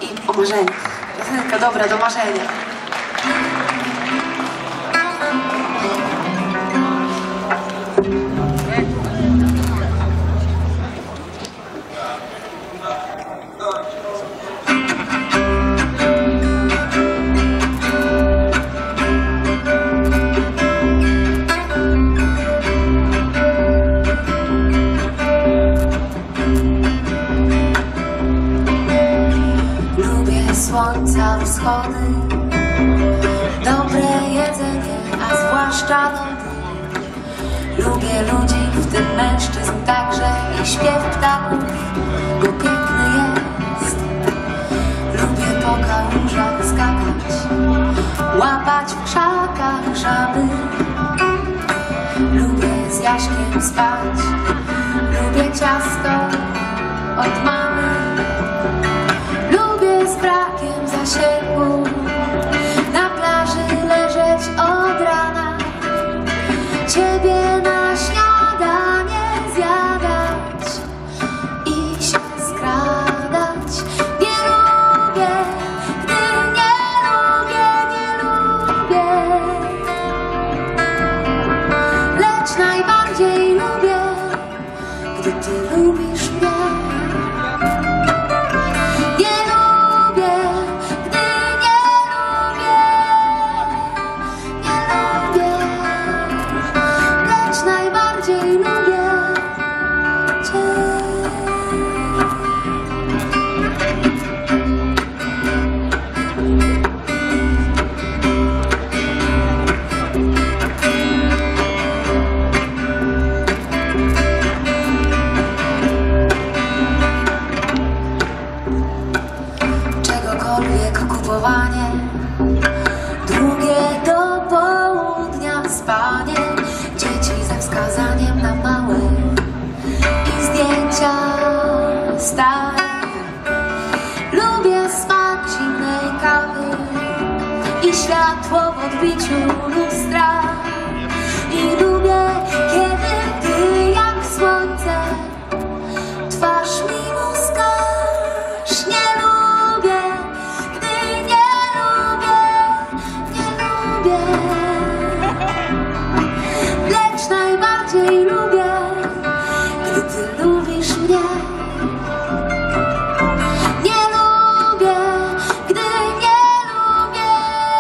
i o marzeniach. Piosenka dobra do marzenia. Słońca wschody, dobre jedzenie, a zwłaszcza lody. Lubię ludzi, w tym mężczyzn także, i śpiew ptaków, bo piękny jest. Lubię po kałużach skakać, łapać w krzakach żaby. Lubię z Jaśkiem spać, lubię ciasto od mamy. Z brakiem zasięgu na plaży leżeć od rana, ciebie na śniadanie zjadać i się skradać. Nie lubię, gdy nie lubię, lecz najbardziej lubię, gdy ty lubisz mnie. Kupowanie, długie do południa spanie, dzieci ze wskazaniem na małe i zdjęcia stare. Lubię smak zimnej kawy i światło w odbiciu lustra. I lubię, kiedy ty jak słońce twarz mi muskasz. Nie lubię, lecz najbardziej lubię, gdy ty lubisz mnie. Nie lubię, gdy nie lubię,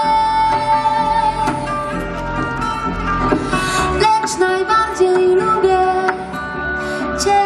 lecz najbardziej lubię cię.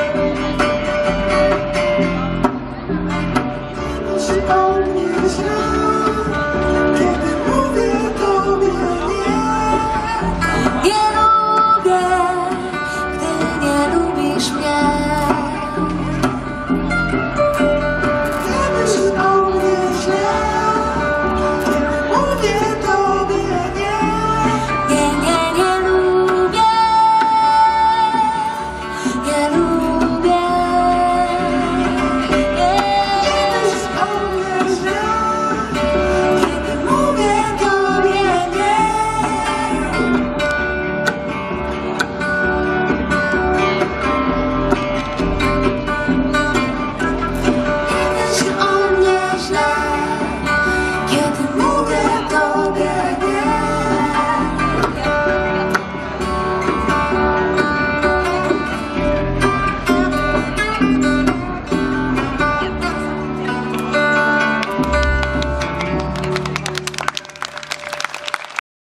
She